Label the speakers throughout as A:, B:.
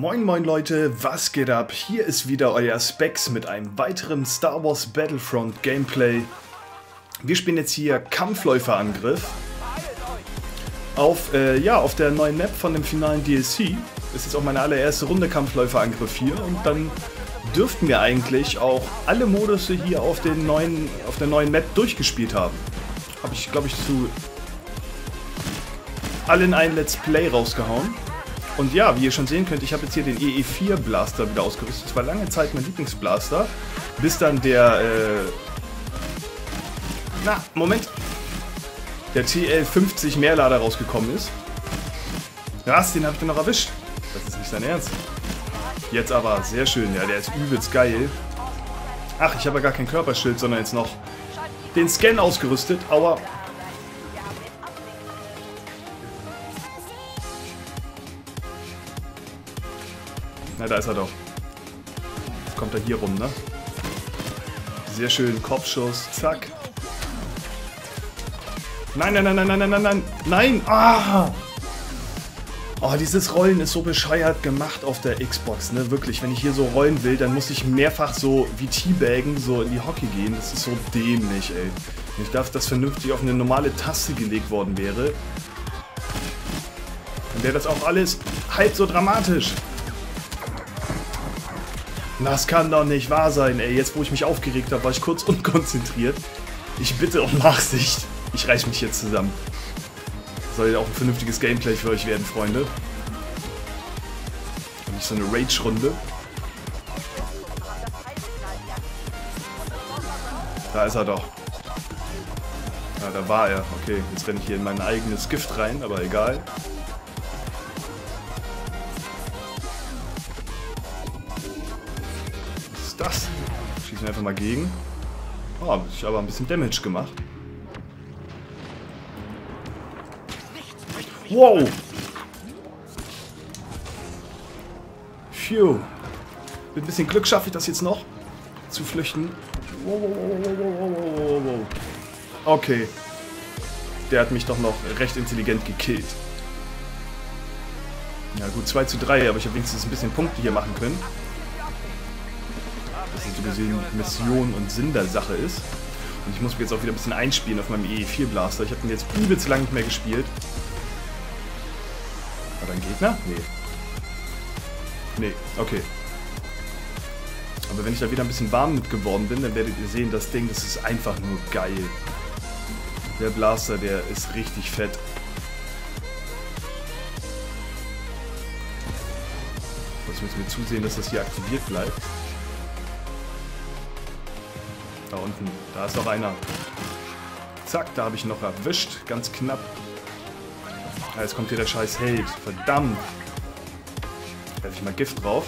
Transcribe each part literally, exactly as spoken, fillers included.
A: Moin moin Leute, was geht ab? Hier ist wieder euer Specs mit einem weiteren Star Wars Battlefront Gameplay. Wir spielen jetzt hier Kampfläuferangriff auf, äh, ja, auf der neuen Map von dem finalen D L C. Das ist jetzt auch meine allererste Runde Kampfläuferangriff hier und dann dürften wir eigentlich auch alle Modusse hier auf, den neuen, auf der neuen Map durchgespielt haben. Habe ich, glaube ich, zu allen ein Let's Play rausgehauen. Und ja, wie ihr schon sehen könnt, ich habe jetzt hier den E E vier Blaster wieder ausgerüstet. Das war lange Zeit mein Lieblingsblaster, bis dann der, äh... Na, Moment! Der T L fünfzig Mehrlader rausgekommen ist. Was, den habe ich dann noch erwischt. Das ist nicht sein Ernst. Jetzt aber, sehr schön, ja, der ist übelst geil. Ach, ich habe ja gar kein Körperschild, sondern jetzt noch den Scan ausgerüstet. Aua. Na, da ist er doch. Jetzt kommt er hier rum, ne? Sehr schön, Kopfschuss, zack. Nein, nein, nein, nein, nein, nein, nein, nein, nein, ah! Oh, dieses Rollen ist so bescheuert gemacht auf der Xbox, ne? Wirklich, wenn ich hier so rollen will, dann muss ich mehrfach so wie Teabaggen so in die Hockey gehen. Das ist so dämlich, ey. Wenn ich darf, das vernünftig auf eine normale Taste gelegt worden wäre, dann wäre das auch alles halb so dramatisch. Das kann doch nicht wahr sein, ey. Jetzt, wo ich mich aufgeregt habe, war ich kurz unkonzentriert. Ich bitte um Nachsicht. Ich reiß mich jetzt zusammen. Soll ja auch ein vernünftiges Gameplay für euch werden, Freunde. Und nicht so eine Rage-Runde. Da ist er doch. Ja, da war er. Okay, jetzt renne ich hier in mein eigenes Gift rein, aber egal. Das. Schießen wir einfach mal gegen. Oh, hab ich aber ein bisschen Damage gemacht. Wow! Phew. Mit ein bisschen Glück schaffe ich das jetzt noch. Zu flüchten. Wow, wow, wow, wow, wow, wow, wow. Okay. Der hat mich doch noch recht intelligent gekillt. Ja gut, zwei zu drei, aber ich habe wenigstens ein bisschen Punkte hier machen können. Das ist so gesehen Mission und Sinn der Sache ist. Und ich muss mich jetzt auch wieder ein bisschen einspielen auf meinem E E vier Blaster. Ich habe den jetzt übelst lang nicht mehr gespielt. War da ein Gegner? Nee. Nee, okay. Aber wenn ich da wieder ein bisschen warm mit geworden bin, dann werdet ihr sehen, das Ding, das ist einfach nur geil. Der Blaster, der ist richtig fett. Jetzt müssen wir zusehen, dass das hier aktiviert bleibt. Da unten, da ist doch einer. Zack, da habe ich noch erwischt, ganz knapp. Ja, jetzt kommt hier der scheiß Held, verdammt. Werfe ich mal Gift drauf.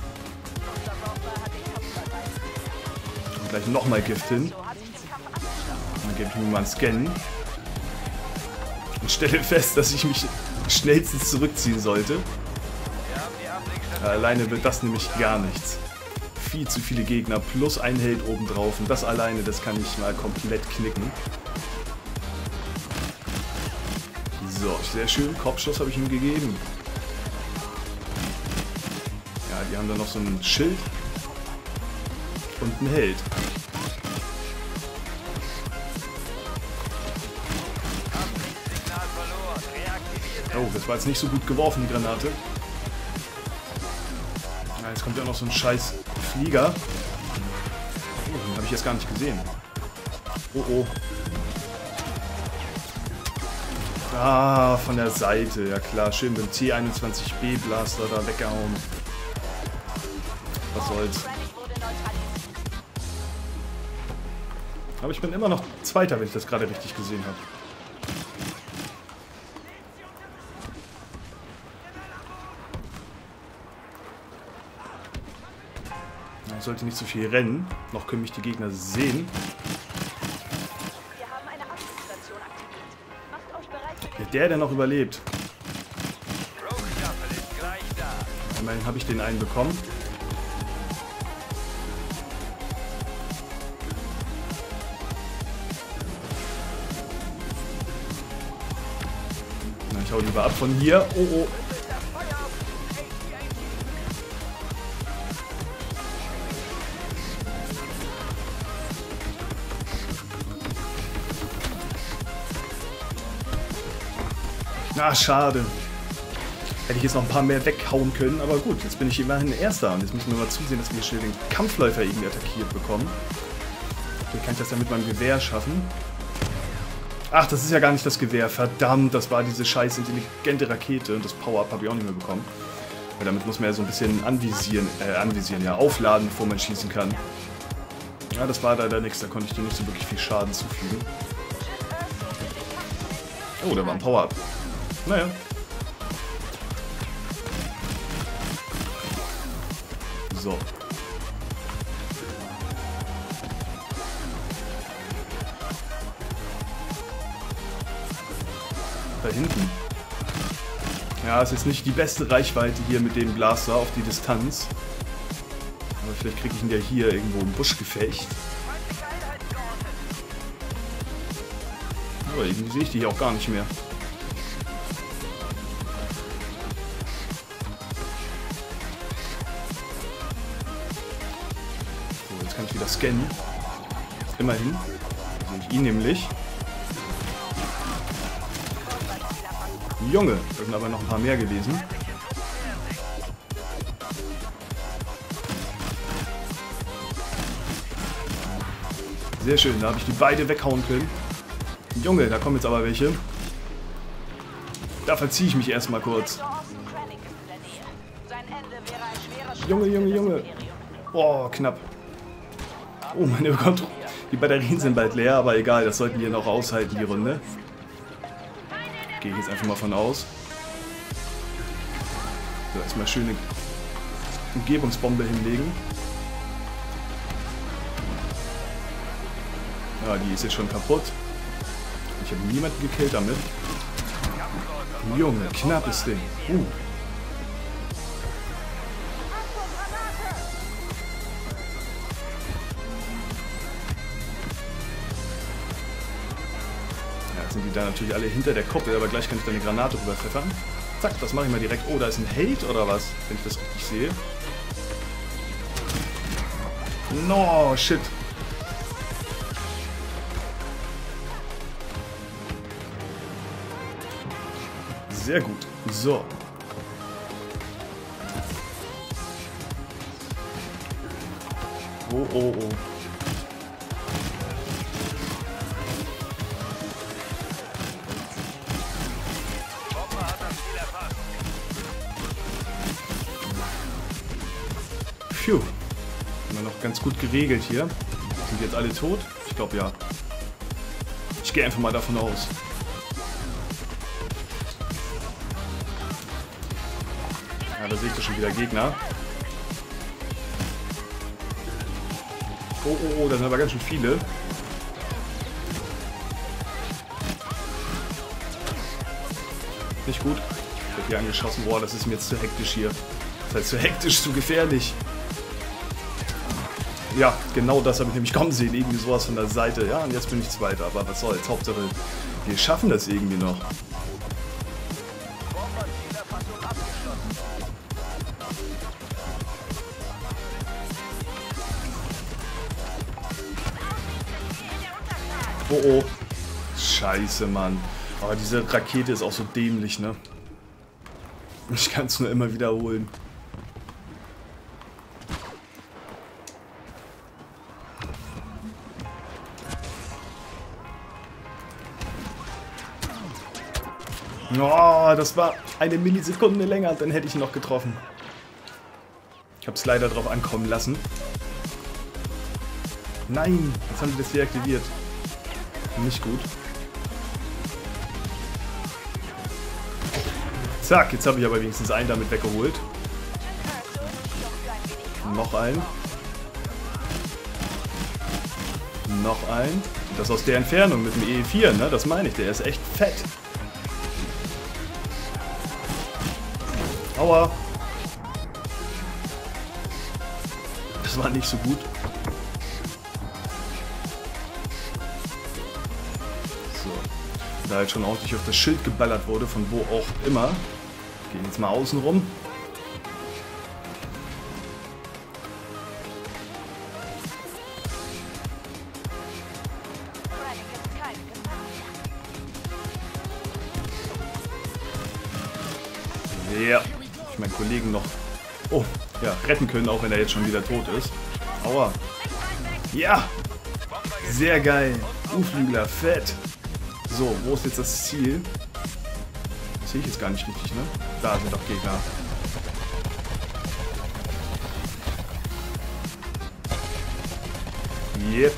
A: Und gleich nochmal Gift hin. Und dann gebe ich mir mal einen Scan. Und stelle fest, dass ich mich schnellstens zurückziehen sollte. Ja, alleine wird das nämlich gar nichts. Viel zu viele Gegner plus ein Held obendrauf und das alleine, das kann ich mal komplett knicken. So, sehr schön, Kopfschuss habe ich ihm gegeben. Ja, die haben dann noch so ein Schild und ein Held. Oh, das war jetzt nicht so gut geworfen, die Granate. Ja, jetzt kommt ja noch so ein scheiß Flieger. Oh, den habe ich jetzt gar nicht gesehen. Oh oh. Ah, von der Seite. Ja klar, schön mit dem T einundzwanzig B Blaster da weggehauen. Was soll's. Aber ich bin immer noch Zweiter, wenn ich das gerade richtig gesehen habe. Ich sollte nicht so viel rennen, noch können mich die Gegner sehen. Ja, der, der noch überlebt. Immerhin habe ich den einen bekommen. Na, ich hau lieber ab von hier. Oh oh. Ah, schade. Hätte ich jetzt noch ein paar mehr weghauen können, aber gut, jetzt bin ich immerhin Erster. Und jetzt müssen wir mal zusehen, dass wir schnell den Kampfläufer irgendwie attackiert bekommen. Vielleicht kann ich das ja mit meinem Gewehr schaffen. Ach, das ist ja gar nicht das Gewehr. Verdammt, das war diese scheiß intelligente Rakete. Und das Power-Up habe ich auch nicht mehr bekommen. Weil damit muss man ja so ein bisschen anvisieren, äh, anvisieren, ja, aufladen, bevor man schießen kann. Ja, das war da da nichts. Da konnte ich dir nicht so wirklich viel Schaden zufügen. Oh, da war ein Power-Up. Naja. So. Da hinten. Ja, es ist nicht die beste Reichweite hier mit dem Blaster auf die Distanz. Aber vielleicht kriege ich ihn ja hier irgendwo im Buschgefecht. Aber irgendwie sehe ich die hier auch gar nicht mehr. So, jetzt kann ich wieder scannen. Immerhin. Sehe ich ihn nämlich. Junge, da sind aber noch ein paar mehr gewesen. Sehr schön, da habe ich die beide weghauen können. Junge, da kommen jetzt aber welche. Da verziehe ich mich erstmal kurz. Junge, Junge, Junge. Boah, knapp. Oh, meine Gott. Die Batterien sind bald leer, aber egal, das sollten wir noch aushalten, die Runde. Gehe ich jetzt einfach mal von aus. So, erstmal schöne Umgebungsbombe hinlegen. Ja, die ist jetzt schon kaputt. Ich habe niemanden gekillt damit. Junge, knappes Ding. Uh. Sind die da natürlich alle hinter der Kuppel, aber gleich kann ich da eine Granate rüber pfeffern. Zack, das mache ich mal direkt. Oh, da ist ein Hate oder was? Wenn ich das richtig sehe. No, shit. Sehr gut. So. Oh, oh, oh. Phew. Haben wir noch ganz gut geregelt hier. Sind jetzt alle tot? Ich glaube ja. Ich gehe einfach mal davon aus. Ja, da sehe ich doch schon wieder Gegner. Oh, oh, oh, da sind aber ganz schön viele. Nicht gut. Ich werde hier angeschossen. Boah, das ist mir jetzt zu hektisch hier. Das heißt, zu hektisch, zu gefährlich. Ja, genau das habe ich nämlich kommen sehen. Irgendwie sowas von der Seite. Ja, und jetzt bin ich Zweiter. Aber was soll's. Hauptsache, wir schaffen das irgendwie noch. Oh, oh. Scheiße, Mann. Aber diese Rakete ist auch so dämlich, ne? Ich kann es nur immer wiederholen. Oh, das war eine Millisekunde länger, dann hätte ich ihn noch getroffen. Ich habe es leider drauf ankommen lassen. Nein, jetzt haben sie das deaktiviert. Nicht gut. Zack, jetzt habe ich aber wenigstens einen damit weggeholt. Noch einen. Noch einen. Das aus der Entfernung mit dem E vier, ne? Das meine ich, der ist echt fett. Aua. Das war nicht so gut. So. Da halt schon ordentlich auf das Schild geballert wurde, von wo auch immer. Gehen jetzt mal außen rum. Ja, ich meinen Kollegen noch oh, ja, retten können, auch wenn er jetzt schon wieder tot ist. Aua. Ja, sehr geil. U-Flügler, fett. So, wo ist jetzt das Ziel? Das sehe ich jetzt gar nicht richtig, ne? Da sind doch Gegner. Yep.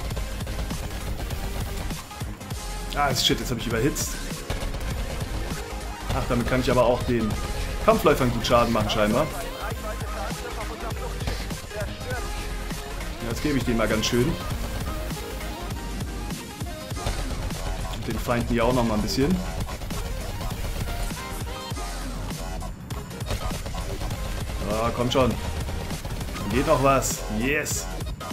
A: Ah, shit, jetzt habe ich überhitzt. Ach, damit kann ich aber auch den Kampfläufern gut Schaden machen, scheinbar. Jetzt gebe ich den mal ganz schön. Und den Feinden hier auch noch mal ein bisschen. Ah, kommt schon. Geht noch was. Yes.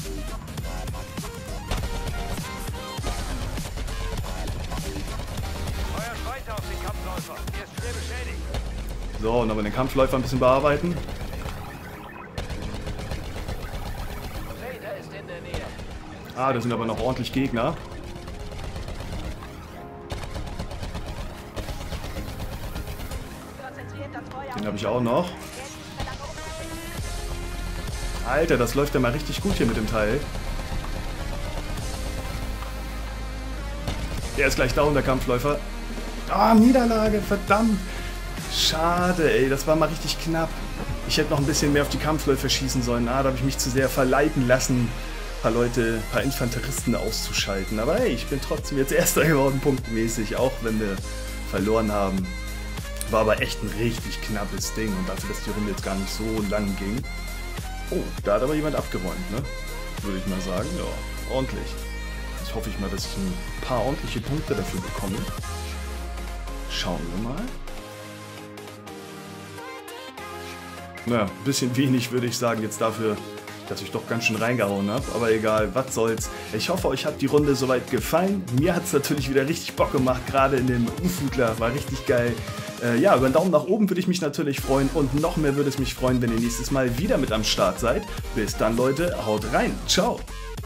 A: So, und aber den Kampfläufer ein bisschen bearbeiten. Ah, da sind aber noch ordentlich Gegner. Den habe ich auch noch. Alter, das läuft ja mal richtig gut hier mit dem Teil. Der ist gleich down, der Kampfläufer. Ah, Niederlage, verdammt. Schade, ey, das war mal richtig knapp. Ich hätte noch ein bisschen mehr auf die Kampfläufer schießen sollen. Ah, da habe ich mich zu sehr verleiten lassen, ein paar Leute, ein paar Infanteristen auszuschalten. Aber hey, ich bin trotzdem jetzt Erster geworden, punktmäßig, auch wenn wir verloren haben. War aber echt ein richtig knappes Ding und dafür, dass die Runde jetzt gar nicht so lang ging. Oh, da hat aber jemand abgeräumt, ne? Würde ich mal sagen. Ja, ordentlich. Jetzt hoffe ich mal, dass ich ein paar ordentliche Punkte dafür bekomme. Schauen wir mal. Naja, ein bisschen wenig würde ich sagen jetzt dafür, dass ich doch ganz schön reingehauen habe. Aber egal, was soll's. Ich hoffe, euch hat die Runde soweit gefallen. Mir hat es natürlich wieder richtig Bock gemacht, gerade in dem U-Flügler. War richtig geil. Äh, ja, über einen Daumen nach oben würde ich mich natürlich freuen. Und noch mehr würde es mich freuen, wenn ihr nächstes Mal wieder mit am Start seid. Bis dann, Leute. Haut rein. Ciao.